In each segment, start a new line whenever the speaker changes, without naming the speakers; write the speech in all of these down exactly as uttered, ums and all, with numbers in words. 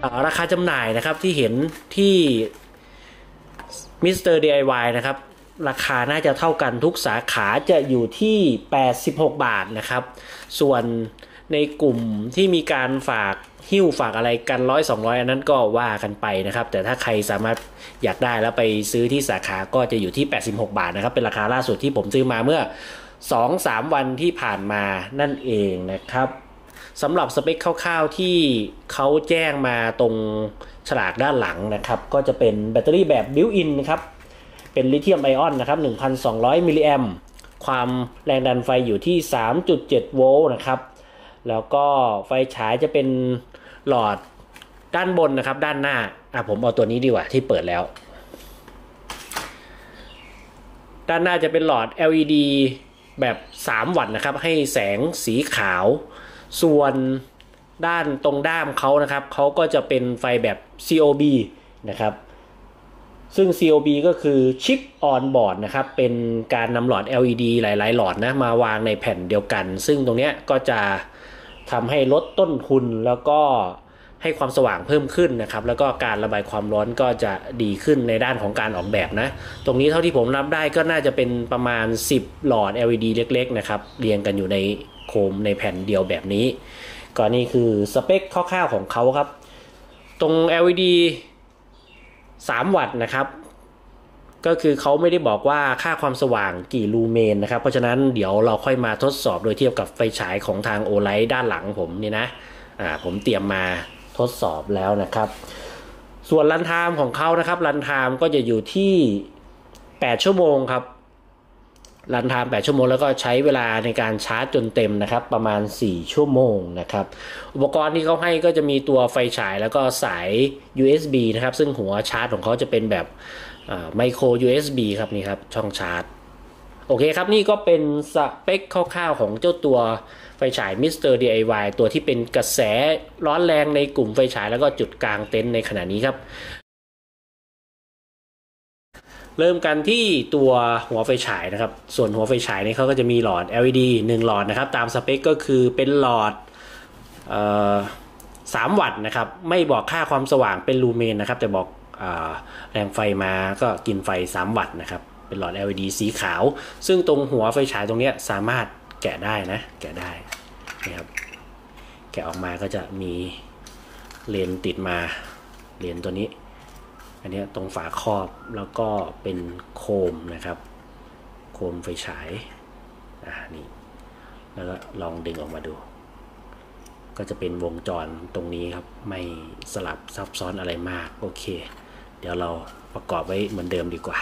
ราคาจำหน่ายนะครับที่เห็นที่มิสเตอร์ ดี ไอ วาย นะครับราคาน่าจะเท่ากันทุกสาขาจะอยู่ที่แปดสิบหกบาทนะครับส่วนในกลุ่มที่มีการฝากหิ้วฝากอะไรกันร้อยสองร้อยอันนั้นก็ว่ากันไปนะครับแต่ถ้าใครสามารถอยากได้แล้วไปซื้อที่สาขาก็จะอยู่ที่แปดสิบหกบาทนะครับเป็นราคาล่าสุดที่ผมซื้อมาเมื่อ สองถึงสาม วันที่ผ่านมานั่นเองนะครับสำหรับสเปคคร่าวๆที่เขาแจ้งมาตรงฉลากด้านหลังนะครับก็จะเป็นแบตเตอรี่แบบบิวต์อินนะครับเป็นลิเธียมไอออนนะครับ หนึ่งพันสองร้อย มิลลิแอมป์ความแรงดันไฟอยู่ที่ สามจุดเจ็ด โวลต์นะครับแล้วก็ไฟฉายจะเป็นหลอดด้านบนนะครับด้านหน้าอ่ะผมเอาตัวนี้ดีกว่าที่เปิดแล้วด้านหน้าจะเป็นหลอด แอล อี ดี แบบสามวัตต์นะครับให้แสงสีขาวส่วนด้านตรงด้ามเขานะครับเขาก็จะเป็นไฟแบบ ซี โอ บี นะครับซึ่ง ซี โอ บี ก็คือชิปออนบอร์ดนะครับเป็นการนำหลอด แอล อี ดี หลายๆหลอดนะมาวางในแผ่นเดียวกันซึ่งตรงนี้ก็จะทำให้ลดต้นทุนแล้วก็ให้ความสว่างเพิ่มขึ้นนะครับแล้วก็การระบายความร้อนก็จะดีขึ้นในด้านของการออกแบบนะตรงนี้เท่าที่ผมนับได้ก็น่าจะเป็นประมาณสิบหลอด แอล อี ดี เล็กๆนะครับเรียงกันอยู่ในโคมในแผ่นเดียวแบบนี้ก็นี่คือสเปคคร่าวๆของเขาครับตรง แอล อี ดี สามวัตต์นะครับก็คือเขาไม่ได้บอกว่าค่าความสว่างกี่ลูเมนนะครับเพราะฉะนั้นเดี๋ยวเราค่อยมาทดสอบโดยเทียบกับไฟฉายของทางโอไลท์ด้านหลังผมนี่นะอ่าผมเตรียมมาทดสอบแล้วนะครับส่วนรันไทม์ของเขานะครับรันไทม์ก็จะอยู่ที่แปดชั่วโมงครับรันไทม์แปดชั่วโมงแล้วก็ใช้เวลาในการชาร์จจนเต็มนะครับประมาณสี่ชั่วโมงนะครับอุปกรณ์ที่เขาให้ก็จะมีตัวไฟฉายแล้วก็สาย ยู เอส บี นะครับซึ่งหัวชาร์จของเขาจะเป็นแบบไมโคร ยู เอส บี ครับนี่ครับช่องชาร์จโอเคครับนี่ก็เป็นสเปคคร่าวๆของเจ้าตัวไฟฉาย มิสเตอร์ ดี ไอ วาย ตัวที่เป็นกระแสร้อนแรงในกลุ่มไฟฉายแล้วก็จุดกลางเต็นท์ในขณะนี้ครับเริ่มกันที่ตัวหัวไฟฉายนะครับส่วนหัวไฟฉายนี่เขาก็จะมีหลอด แอล อี ดี หนึ่งหลอดนะครับตามสเปคก็คือเป็นหลอดเอ่อสามวัตต์นะครับไม่บอกค่าความสว่างเป็นลูเมนนะครับแต่บอกแรงไฟมาก็กินไฟสามวัตต์นะครับเป็นหลอด แอล อี ดี สีขาวซึ่งตรงหัวไฟฉายตรงนี้สามารถแกะได้นะแกะได้นะครับแกะออกมาก็จะมีเลนติดมาเลนตัวนี้อันนี้ตรงฝาครอบแล้วก็เป็นโคมนะครับโคมไฟฉายอ่านี่แล้วก็ลองดึงออกมาดูก็จะเป็นวงจรตรงนี้ครับไม่สลับซับซ้อนอะไรมากโอเคเดี๋ยวเราประกอบไว้เหมือนเดิมดีกว่า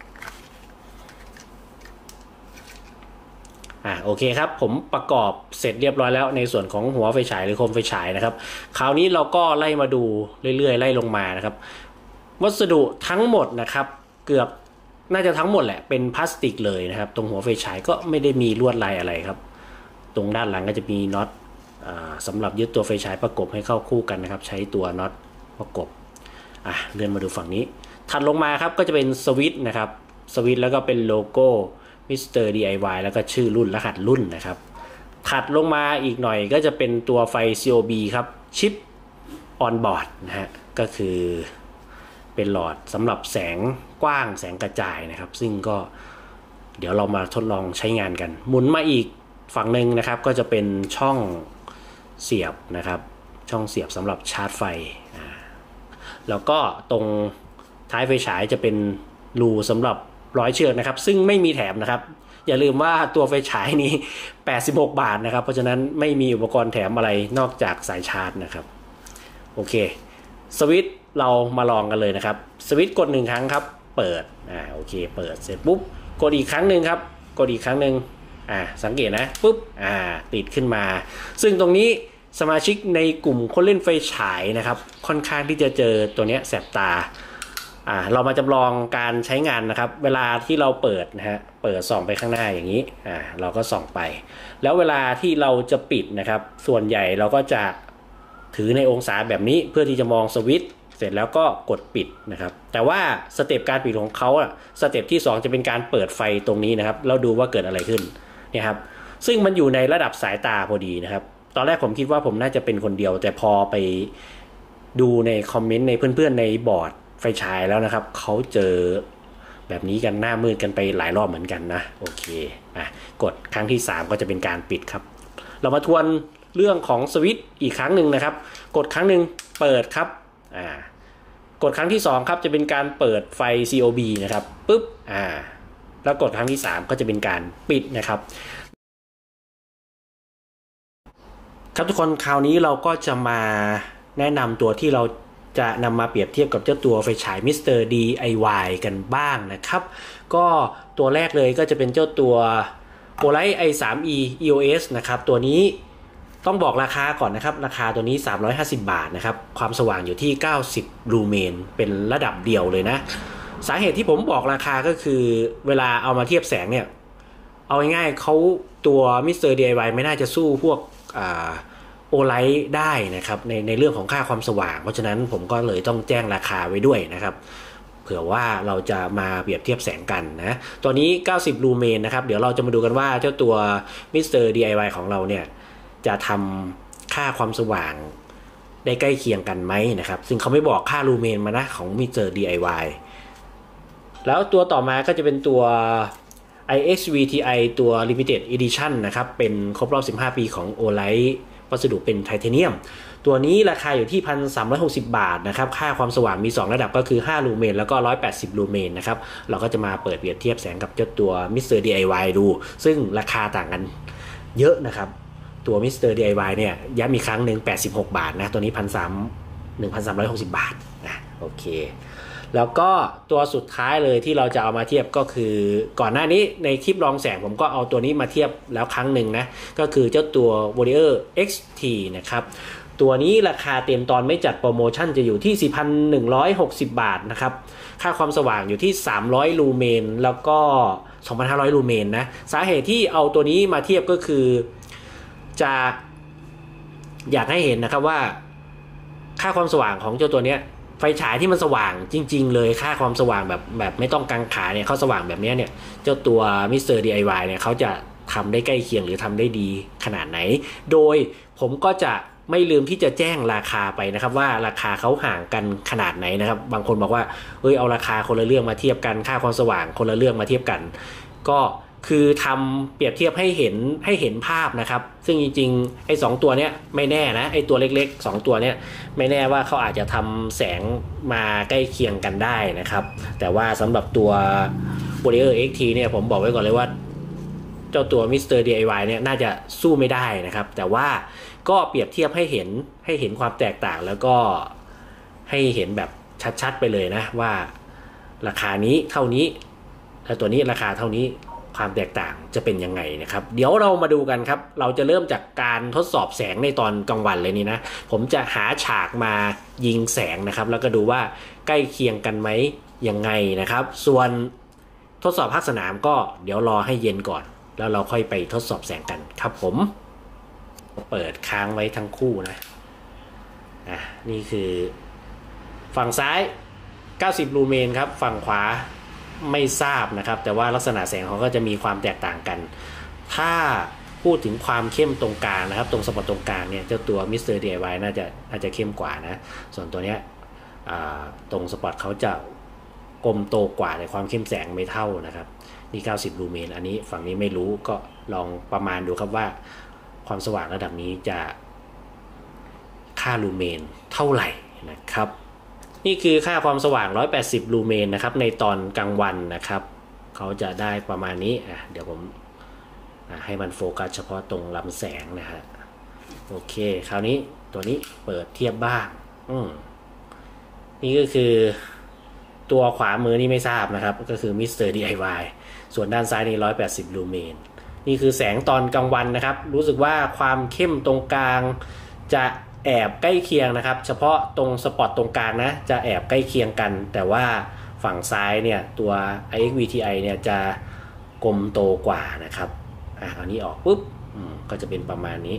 อ่าโอเคครับผมประกอบเสร็จเรียบร้อยแล้วในส่วนของหัวไฟฉายหรือโคมไฟฉายนะครับคราวนี้เราก็ไล่มาดูเรื่อยๆไล่ลงมานะครับวัสดุทั้งหมดนะครับเกือบน่าจะทั้งหมดแหละเป็นพลาสติกเลยนะครับตรงหัวไฟฉายก็ไม่ได้มีลวดลายอะไรครับตรงด้านหลังก็จะมีน็อตสำหรับยึดตัวไฟฉายประกบให้เข้าคู่กันนะครับใช้ตัวน็อตประกบอ่ะเลื่อนมาดูฝั่งนี้ถัดลงมาครับก็จะเป็นสวิตช์นะครับสวิตช์แล้วก็เป็นโลโก้ มิสเตอร์ ดี ไอ วาย แล้วก็ชื่อรุ่นรหัสรุ่นนะครับถัดลงมาอีกหน่อยก็จะเป็นตัวไฟ ซี โอ บี ครับชิปออนบอร์ดนะฮะก็คือเป็นหลอดสำหรับแสงกว้างแสงกระจายนะครับซึ่งก็เดี๋ยวเรามาทดลองใช้งานกันหมุนมาอีกฝั่งหนึ่งนะครับก็จะเป็นช่องเสียบนะครับช่องเสียบสำหรับชาร์จไฟแล้วก็ตรงท้ายไฟฉายจะเป็นรูสำหรับร้อยเชือกนะครับซึ่งไม่มีแถมนะครับอย่าลืมว่าตัวไฟฉายนี้แปดสิบหกบาทนะครับเพราะฉะนั้นไม่มีอุปกรณ์แถมอะไรนอกจากสายชาร์จนะครับโอเคสวิตช์เรามาลองกันเลยนะครับสวิตช์กดหนึ่งครั้งครับเปิดอ่าโอเคเปิดเสร็จปุ๊บกดอีกครั้งหนึ่งครับกดอีกครั้งหนึ่งอ่าสังเกตนะปุ๊บอ่าติดขึ้นมาซึ่งตรงนี้สมาชิกในกลุ่มคนเล่นไฟฉายนะครับค่อนข้างที่จะเจอตัวนี้แสบตาอ่าเรามาจำลองการใช้งานนะครับเวลาที่เราเปิดนะฮะเปิดส่องไปข้างหน้าอย่างนี้อ่าเราก็ส่องไปแล้วเวลาที่เราจะปิดนะครับส่วนใหญ่เราก็จะถือในองศาแบบนี้เพื่อที่จะมองสวิตช์เสร็จแล้วก็กดปิดนะครับแต่ว่าสเต็ปการปิดของเขาอะสเต็ปที่สองจะเป็นการเปิดไฟตรงนี้นะครับเราดูว่าเกิดอะไรขึ้นเนี่ยครับซึ่งมันอยู่ในระดับสายตาพอดีนะครับตอนแรกผมคิดว่าผมน่าจะเป็นคนเดียวแต่พอไปดูในคอมเมนต์ในเพื่อนๆในบอร์ดไฟฉายแล้วนะครับเขาเจอแบบนี้กันหน้ามืดกันไปหลายรอบเหมือนกันนะโอเคอ่ะกดครั้งที่สามก็จะเป็นการปิดครับเรามาทวนเรื่องของสวิตช์อีกครั้งหนึ่งนะครับกดครั้งหนึ่งเปิดครับอ่ากดครั้งที่สองครับจะเป็นการเปิดไฟ ซี โอ บี นะครับปึ๊บอ่าแล้วกดครั้งที่สามก็จะเป็นการปิดนะครับครับทุกคนคราวนี้เราก็จะมาแนะนำตัวที่เราจะนำมาเปรียบเทียบกับเจ้าตัวไฟฉาย มิสเตอร์ ดี ไอ วาย กันบ้างนะครับก็ตัวแรกเลยก็จะเป็นเจ้าตัว Olight ไอ ทรี อี อี โอ เอส นะครับตัวนี้ต้องบอกราคาก่อนนะครับราคาตัวนี้สามร้อยห้าสิบบาทนะครับความสว่างอยู่ที่เก้าสิบลูเมนเป็นระดับเดียวเลยนะสาเหตุที่ผมบอกราคาก็คือเวลาเอามาเทียบแสงเนี่ยเอาง่ายๆเขาตัว มิสเตอร์ ดี ไอ วาย ไม่น่าจะสู้พวกอ่าโอไลท์ได้นะครับในในเรื่องของค่าความสว่างเพราะฉะนั้นผมก็เลยต้องแจ้งราคาไว้ด้วยนะครับเผื่อว่าเราจะมาเปรียบเทียบแสงกันนะตัวนี้เก้าสิบลูเมนนะครับเดี๋ยวเราจะมาดูกันว่าเจ้าตัว มิสเตอร์ ดี ไอ วาย ของเราเนี่ยจะทำค่าความสว่างได้ใกล้เคียงกันไหมนะครับซึ่งเขาไม่บอกค่าลูเมนมานะของ มิสเตอร์ ดี ไอ วาย แล้วตัวต่อมาก็จะเป็นตัว ไอ เอ็กซ์ วี ที ไอ ตัว Limited Edition นะครับเป็นครบรอบสิบห้าปีของ Olight วัสดุเป็นไทเทเนียมตัวนี้ราคาอยู่ที่ หนึ่งพันสามร้อยหกสิบ บาทนะครับค่าความสว่างมีสองระดับก็คือห้าลูเมนแล้วก็หนึ่งร้อยแปดสิบลูเมนนะครับเราก็จะมาเปิดเปรียบเทียบแสงกับเจ้าตัว มิสเตอร์ ดี ไอ วาย ดูซึ่งราคาต่างกันเยอะนะครับตัว มิสเตอร์ ดี ไอ วาย เนี่ยย้ำอีกครั้งหนึ่งแปดสิบหกบาทนะตัวนี้ หนึ่งพันสามร้อยหกสิบ บาทนะโอเคแล้วก็ตัวสุดท้ายเลยที่เราจะเอามาเทียบก็คือก่อนหน้านี้ในคลิปลองแสงผมก็เอาตัวนี้มาเทียบแล้วครั้งหนึ่งนะก็คือเจ้าตัว Warrior เอ็กซ์ ที นะครับตัวนี้ราคาเต็มตอนไม่จัดโปรโมชั่นจะอยู่ที่ สี่พันหนึ่งร้อยหกสิบ บาทนะครับค่าความสว่างอยู่ที่สามร้อยลูเมนแล้วก็ สองพันห้าร้อย ลูเมนนะสาเหตุที่เอาตัวนี้มาเทียบก็คือจะอยากให้เห็นนะครับว่าค่าความสว่างของเจ้าตัวเนี้ยไฟฉายที่มันสว่างจริงๆเลยค่าความสว่างแบบแบบไม่ต้องกังขาเนี่ยเขาสว่างแบบนี้เนี่ยเจ้าตัว มิสเตอร์ ดี ไอ วาย เนี่ยเขาจะทำได้ใกล้เคียงหรือทำได้ดีขนาดไหนโดยผมก็จะไม่ลืมที่จะแจ้งราคาไปนะครับว่าราคาเขาห่างกันขนาดไหนนะครับบางคนบอกว่าเอ้ยเอาราคาคนละเรื่องมาเทียบกันค่าความสว่างคนละเรื่องมาเทียบกันก็คือทำเปรียบเทียบให้เห็นให้เห็นภาพนะครับซึ่งจริงๆไอ้สองตัวเนี้ยไม่แน่นะไอ้ตัวเล็กๆสองตัวเนี้ยไม่แน่ว่าเขาอาจจะทำแสงมาใกล้เคียงกันได้นะครับแต่ว่าสำหรับตัว Warrior เอ็กซ์ ที เนี่ยผมบอกไว้ก่อนเลยว่าเจ้าตัว มิสเตอร์ ดี ไอ วาย เนี่ยน่าจะสู้ไม่ได้นะครับแต่ว่าก็เปรียบเทียบให้เห็นให้เห็นความแตกต่างแล้วก็ให้เห็นแบบชัดๆไปเลยนะว่าราคานี้เท่านี้แล้วตัวนี้ราคาเท่านี้ความแตกต่างจะเป็นยังไงนะครับเดี๋ยวเรามาดูกันครับเราจะเริ่มจากการทดสอบแสงในตอนกลางวันเลยนี่นะผมจะหาฉากมายิงแสงนะครับแล้วก็ดูว่าใกล้เคียงกันไหมยังไงนะครับส่วนทดสอบภาคสนามก็เดี๋ยวรอให้เย็นก่อนแล้วเราค่อยไปทดสอบแสงกันครับผมเปิดค้างไว้ทั้งคู่นะอ่ะนี่คือฝั่งซ้ายเก้าสิบลูเมนครับฝั่งขวาไม่ทราบนะครับแต่ว่าลักษณะแสงเขาก็จะมีความแตกต่างกันถ้าพูดถึงความเข้มตรงกลางนะครับตรงสปอตตรงกลางเนี่ยเจ้าตัว มิสเตอร์ ดี ไอ วาย น่าจะน่าจะเข้มกว่านะส่วนตัวเนี้ยตรงสปอตเขาจะกลมโตกว่าแต่ความเข้มแสงไม่เท่านะครับนี่เก้าสิบลูเมนอันนี้ฝั่งนี้ไม่รู้ก็ลองประมาณดูครับว่าความสว่างระดับนี้จะค่าลูเมนเท่าไหร่นะครับนี่คือค่าความสว่างหนึ่งร้อยแปดสิบลูเมนนะครับในตอนกลางวันนะครับเขาจะได้ประมาณนี้อ่ะเดี๋ยวผมให้มันโฟกัสเฉพาะตรงลำแสงนะฮะโอเคคราวนี้ตัวนี้เปิดเทียบบ้างอืมนี่ก็คือตัวขวามือนี่ไม่ทราบนะครับก็คือ มิสเตอร์ ดี ไอ วาย ส่วนด้านซ้ายนี่หนึ่งร้อยแปดสิบลูเมนนี่คือแสงตอนกลางวันนะครับรู้สึกว่าความเข้มตรงกลางจะแอบใกล้เคียงนะครับเฉพาะตรงสปอตตรงกลางนะจะแอบใกล้เคียงกันแต่ว่าฝั่งซ้ายเนี่ยตัว ไอ เอ็กซ์ วี ที ไอ เนี่ยจะกลมโตกว่านะครับอ่ะอันนี้ออกปุ๊บก็จะเป็นประมาณนี้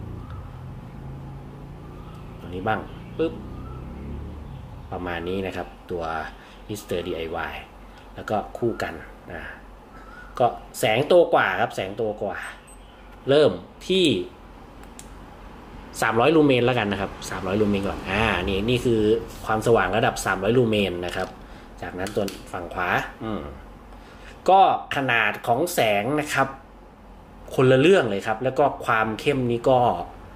ตัวนี้บ้างปุ๊บประมาณนี้นะครับตัว มิสเตอร์ ดี ไอ วาย แล้วก็คู่กันนะก็แสงโตกว่าครับแสงโตกว่าเริ่มที่สามร้อยลูเมนแล้วกันนะครับสามร้อยลูเมนก่อนอ่านี่นี่คือความสว่างระดับสามร้อยลูเมนนะครับจากนั้นตัวฝั่งขวาอืมก็ขนาดของแสงนะครับคนละเรื่องเลยครับแล้วก็ความเข้มนี้ก็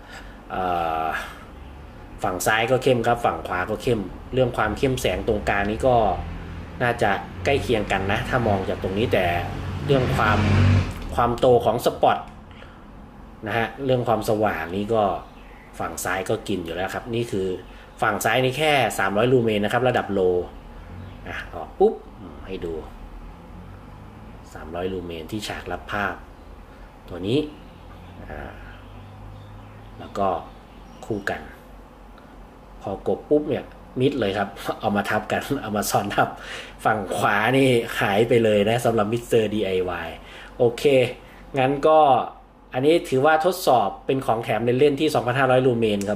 ฝั่งซ้ายก็เข้มครับฝั่งขวาก็เข้มเรื่องความเข้มแสงตรงกลางนี้ก็น่าจะใกล้เคียงกันนะถ้ามองจากตรงนี้แต่เรื่องความความโตของสปอตนะฮะเรื่องความสว่างนี้ก็ฝั่งซ้ายก็กินอยู่แล้วครับนี่คือฝั่งซ้ายนี่แค่สามร้อยลูเมนนะครับระดับโลอ่ะออกปุ๊บให้ดูสามร้อยลูเมนที่ฉากรับภาพตัวนี้อ่าแล้วก็คู่กันพอกดปุ๊บเนี่ยมิดเลยครับเอามาทับกันเอามาซ้อนทับฝั่งขวานี่หายไปเลยนะสำหรับมิสเตอร์ ดี ไอ วาย โอเคงั้นก็อันนี้ถือว่าทดสอบเป็นของแถมเล่นๆที่ สองพันห้าร้อย ลูเมนครับ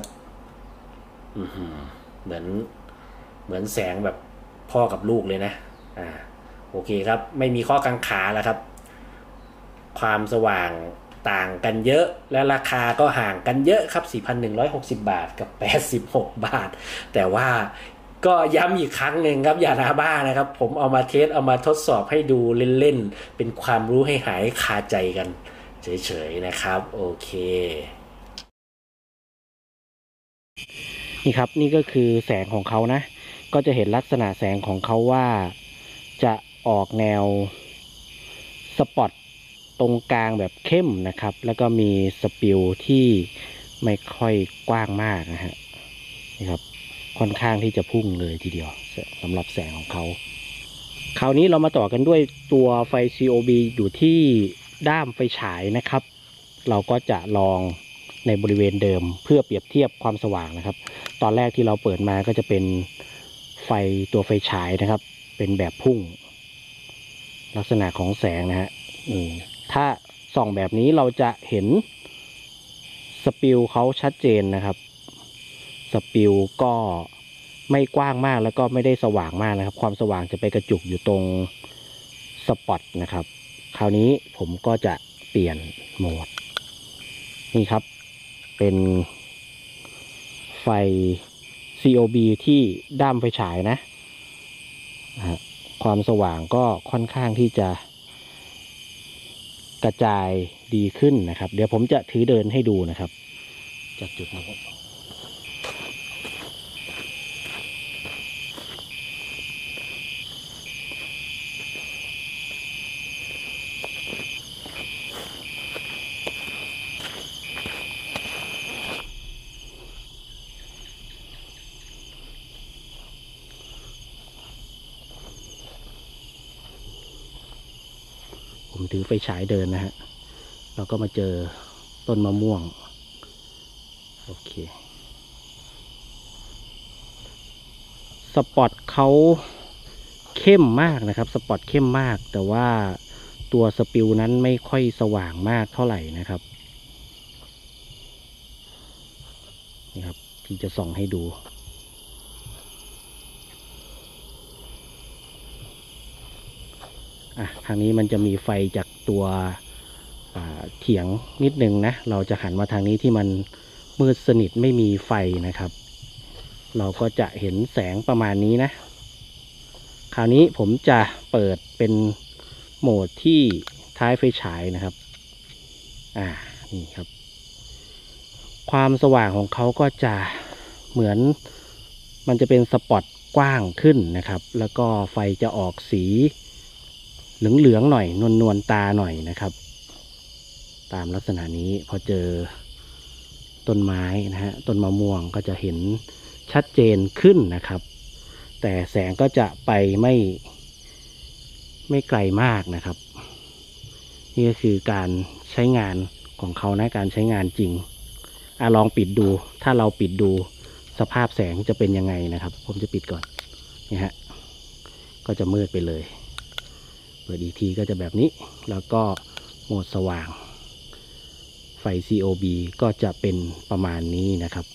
เหมือนเหมือนแสงแบบพ่อกับลูกเลยนะอ่าโอเคครับไม่มีข้อกังขาแล้วครับความสว่างต่างกันเยอะและราคาก็ห่างกันเยอะครับ สี่พันหนึ่งร้อยหกสิบ บาทกับแปดสิบหกบาทแต่ว่าก็ย้ำอีกครั้งหนึ่งครับอย่าหน้าบ้านะครับผมเอามาเทสเอามาทดสอบให้ดูเล่นๆเป็นความรู้ให้หายคาใจกันเฉยๆนะครับโอเคนี่ครับนี่ก็คือแสงของเขานะก็จะเห็นลักษณะแสงของเขาว่าจะออกแนวสปอตตรงกลางแบบเข้มนะครับแล้วก็มีสปิลที่ไม่ค่อยกว้างมากนะฮะนี่ครับค่อนข้างที่จะพุ่งเลยทีเดียวสำหรับแสงของเขาคราวนี้เรามาต่อกันด้วยตัวไฟ ซี โอ บี อยู่ที่ด้ามไฟฉายนะครับเราก็จะลองในบริเวณเดิมเพื่อเปรียบเทียบความสว่างนะครับตอนแรกที่เราเปิดมาก็จะเป็นไฟตัวไฟฉายนะครับเป็นแบบพุ่งลักษณะของแสงนะฮะถ้าส่องแบบนี้เราจะเห็นสปิลเขาชัดเจนนะครับสปิลก็ไม่กว้างมากแล้วก็ไม่ได้สว่างมากนะครับความสว่างจะไปกระจุกอยู่ตรงสปอตนะครับคราวนี้ผมก็จะเปลี่ยนโหมดนี่ครับเป็นไฟ ซี โอ บี ที่ด้ามไฟฉายนะความสว่างก็ค่อนข้างที่จะกระจายดีขึ้นนะครับเดี๋ยวผมจะถือเดินให้ดูนะครับจากจุดนี้ผมถือไฟฉายเดินนะฮะเราก็มาเจอต้นมะม่วงโอเคสปอตเขาเข้มมากนะครับสปอตเข้มมากแต่ว่าตัวสปิลนั้นไม่ค่อยสว่างมากเท่าไหร่นะครับนี่ครับที่จะส่องให้ดูอ่ะทางนี้มันจะมีไฟจากตัวเถียงนิดนึงนะเราจะหันมาทางนี้ที่มันมืดสนิทไม่มีไฟนะครับเราก็จะเห็นแสงประมาณนี้นะคราวนี้ผมจะเปิดเป็นโหมดที่ท้ายไฟฉายนะครับอ่านี่ครับความสว่างของเขาก็จะเหมือนมันจะเป็นสปอตกว้างขึ้นนะครับแล้วก็ไฟจะออกสีเหลืองๆหน่อยนวลๆตาหน่อยนะครับตามลักษณะนี้พอเจอต้นไม้นะฮะต้นมะม่วงก็จะเห็นชัดเจนขึ้นนะครับแต่แสงก็จะไปไม่ไม่ไกลมากนะครับนี่ก็คือการใช้งานของเขานะการใช้งานจริงอ่ะลองปิดดูถ้าเราปิดดูสภาพแสงจะเป็นยังไงนะครับผมจะปิดก่อนนี่ฮะก็จะมืดไปเลยเปิดอีกทีก็จะแบบนี้แล้วก็โหมดสว่างไฟ ซี โอ บี ก็จะเป็นประมาณนี้นะครับ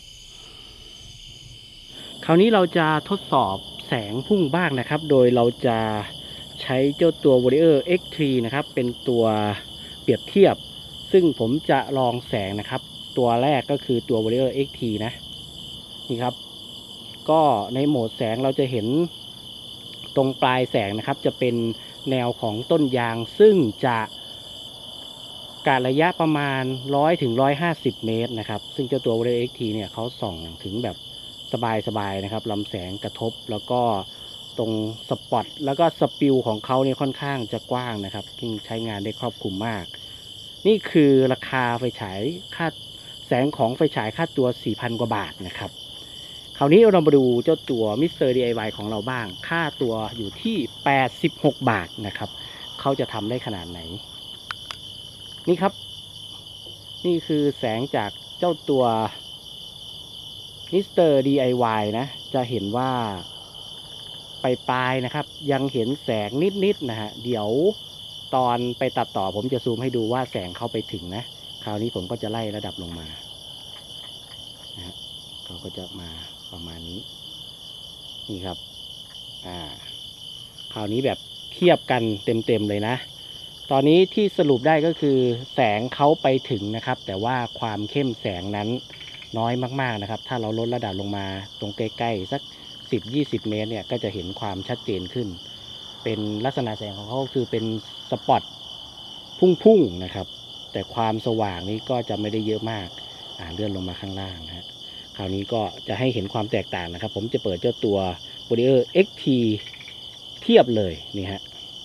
คราวนี้เราจะทดสอบแสงพุ่งบ้างนะครับโดยเราจะใช้เจ้าตัว Warrior เอ็กซ์ ทรี นะครับเป็นตัวเปรียบเทียบซึ่งผมจะลองแสงนะครับตัวแรกก็คือตัว Warrior เอ็กซ์ ที นะนี่ครับก็ในโหมดแสงเราจะเห็นตรงปลายแสงนะครับจะเป็นแนวของต้นยางซึ่งจะการระยะประมาณหนึ่งร้อยถึงหนึ่งร้อยห้าสิบเมตรนะครับซึ่งเจ้าตัว Warrior เอ็กซ์ ที เนี่ยเขาส่องถึงแบบสบายๆนะครับลำแสงกระทบแล้วก็ตรงสปอตแล้วก็สปิลของเขาเนี่ยค่อนข้างจะกว้างนะครับซึ่งใช้งานได้ครอบคลุมมากนี่คือราคาไฟฉายค่าแสงของไฟฉายค่าตัว สี่พัน กว่าบาทนะครับคราวนี้เรามาดูเจ้าตัว มิสเตอร์ ดี ไอ วาย ของเราบ้างค่าตัวอยู่ที่แปดสิบหกบาทนะครับเขาจะทำได้ขนาดไหนนี่ครับนี่คือแสงจากเจ้าตัว มิสเตอร์ ดี ไอ วาย นะจะเห็นว่าปลายๆนะครับยังเห็นแสงนิดๆนะฮะเดี๋ยวตอนไปตัดต่อผมจะซูมให้ดูว่าแสงเข้าไปถึงนะคราวนี้ผมก็จะไล่ระดับลงมานะฮะเขาก็จะมาประมาณนี้นี่ครับอ่าคราวนี้แบบเทียบกันเต็มๆเลยนะตอนนี้ที่สรุปได้ก็คือแสงเขาไปถึงนะครับแต่ว่าความเข้มแสงนั้นน้อยมากๆนะครับถ้าเราลดระดับลงมาตรงใกล้ๆสักสิบ ยี่สิบเมตรเนี่ยก็จะเห็นความชัดเจนขึ้นเป็นลักษณะแสงของเขาคือเป็นสปอตพุ่งๆนะครับแต่ความสว่างนี้ก็จะไม่ได้เยอะมากอ่าเลื่อนลงมาข้างล่างนะฮะคราวนี้ก็จะให้เห็นความแตกต่างนะครับผมจะเปิดเจ้าตัว Warrior เอ็กซ์ ที เทียบเลยนี่ฮะ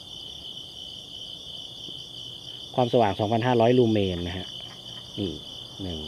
ความสว่าง สองพันห้าร้อย ลูเมนนะฮะนี่หนึ่ง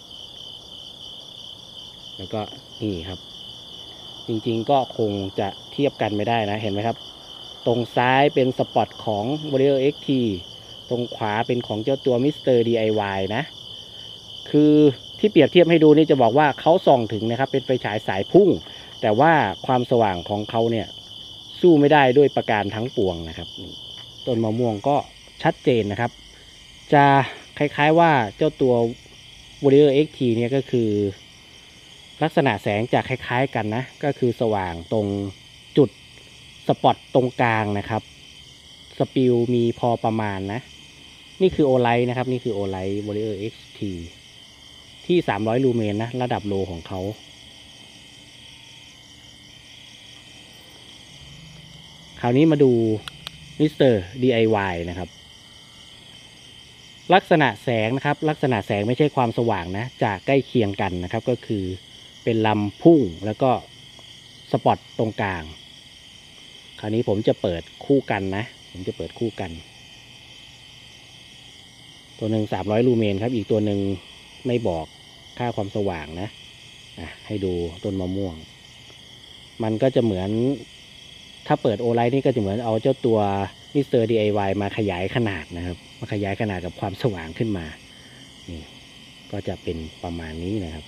แล้วก็นี่ครับจริงๆก็คงจะเทียบกันไม่ได้นะเห็นไหมครับตรงซ้ายเป็นสปอตของ Warrior เอ็กซ์ ที ตรงขวาเป็นของเจ้าตัว มิสเตอร์ ดี ไอ วาย นะคือที่เปรียบเทียบให้ดูนี่จะบอกว่าเขาส่องถึงนะครับเป็นไฟฉายสายพุ่งแต่ว่าความสว่างของเขาเนี่ยสู้ไม่ได้ด้วยประการทั้งปวงนะครับต้นมะม่วงก็ชัดเจนนะครับจะคล้ายๆว่าเจ้าตัว Warrior เอ็กซ์ ที เนี่ยก็คือลักษณะแสงจะคล้ายๆกันนะก็คือสว่างตรงจุดสปอตตรงกลางนะครับสปิลมีพอประมาณนะนี่คือโอไลท์นะครับนี่คือโอไลท์ Warrior เอ็กซ์ ที ที่สามร้อยลูเมนนะระดับโลของเขาคราวนี้มาดู มิสเตอร์ ดี ไอ วาย นะครับลักษณะแสงนะครับลักษณะแสงไม่ใช่ความสว่างนะจะใกล้เคียงกันนะครับก็คือเป็นลำพุ่งแล้วก็สปอตตรงกลางคราวนี้ผมจะเปิดคู่กันนะผมจะเปิดคู่กันตัวหนึ่งสามร้อยลูเมนครับอีกตัวหนึ่งไม่บอกค่าความสว่างนะอ่ะให้ดูต้นมะม่วงมันก็จะเหมือนถ้าเปิดโอไลท์นี่ก็จะเหมือนเอาเจ้าตัว มิสเตอร์ ดี ไอ วาย มาขยายขนาดนะครับมาขยายขนาดกับความสว่างขึ้นมานี่ก็จะเป็นประมาณนี้นะครับ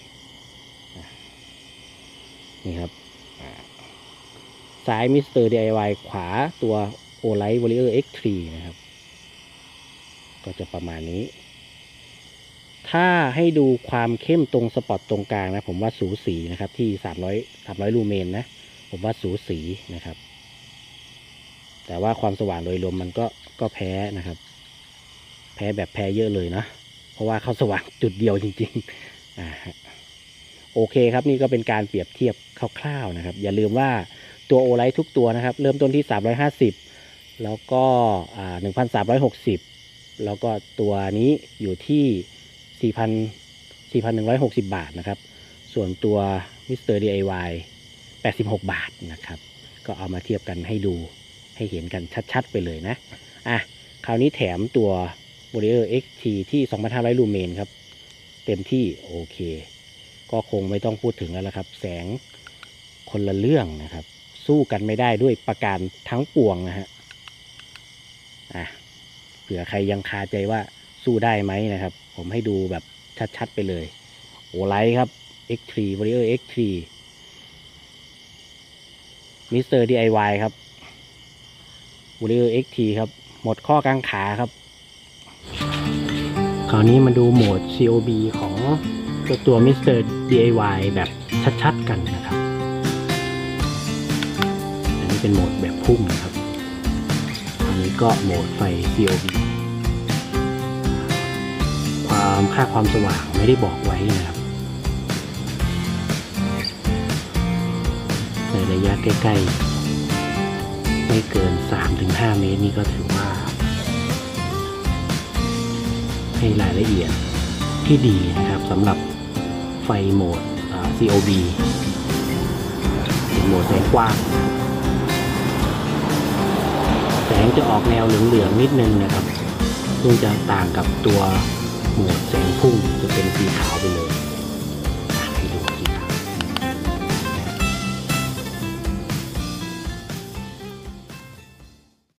นี่ครับซ้าย มิสเตอร์ ดี ไอ วาย ขวาตัว โอไลท์ Warrior เอ็กซ์ ที นะครับก็จะประมาณนี้ถ้าให้ดูความเข้มตรงสปอตตรงกลางนะผมว่าสูสีนะครับที่สามร้อย สามร้อยลูเมนนะผมว่าสูสีนะครับแต่ว่าความสว่างโดยรวมมันก็ก็แพ้นะครับแพ้แบบแพ้เยอะเลยนะเพราะว่าเขาสว่างจุดเดียวจริงๆอ่าโอเคครับนี่ก็เป็นการเปรียบเทียบคร่าวๆนะครับอย่าลืมว่าตัวโอไลท์ทุกตัวนะครับเริ่มต้นที่สามร้อยห้าสิบแล้วก็อ่า หนึ่งพันสามร้อยหกสิบ แล้วก็ตัวนี้อยู่ที่สี่พัน สี่พันหนึ่งร้อยหกสิบบาทนะครับส่วนตัว มิสเตอร์ ดี ไอ วาย แปดสิบหกบาทนะครับก็เอามาเทียบกันให้ดูให้เห็นกันชัดๆไปเลยนะอ่ะคราวนี้แถมตัว Warrior เอ็กซ์ ที ที่ สองพันห้าร้อย ลูเมนครับเต็มที่โอเคก็คงไม่ต้องพูดถึงแล้วละครับแสงคนละเรื่องนะครับสู้กันไม่ได้ด้วยประการทั้งปวงนะฮะอ่ะเผื่อใครยังคาใจว่าสู้ได้ไหมนะครับผมให้ดูแบบชัดๆไปเลยโอไลท์ครับ เอ็กซ์ ที Warrior เอ็กซ์ ที มิสเตอร์ ดี ไอ วาย ครับ Warrior เอ็กซ์ ที ครับหมดข้อกังขาครับคราวนี้มาดูโหมด ซี โอ บี ของตัว มิสเตอร์ ดี ไอ วาย แบบชัดๆกันนะครับอันนี้เป็นโหมดแบบพุ่งนะครับอันนี้ก็โหมดไฟ ซี โอ บี ความความค่าความสว่างไม่ได้บอกไว้นะครับในระยะใกล้ๆไม่เกิน สามถึงห้า เมตรนี่ก็ถือว่าให้รายละเอียดที่ดีนะครับสำหรับไฟโหมด ซี โอ บี เป็นโหมดแสงกว้างแสงจะออกแนวเหลืองๆนิดนึงนะครับซึ่งจะต่างกับตัวโหมดแสงพุ่งจะเป็นสีขาวไปเลย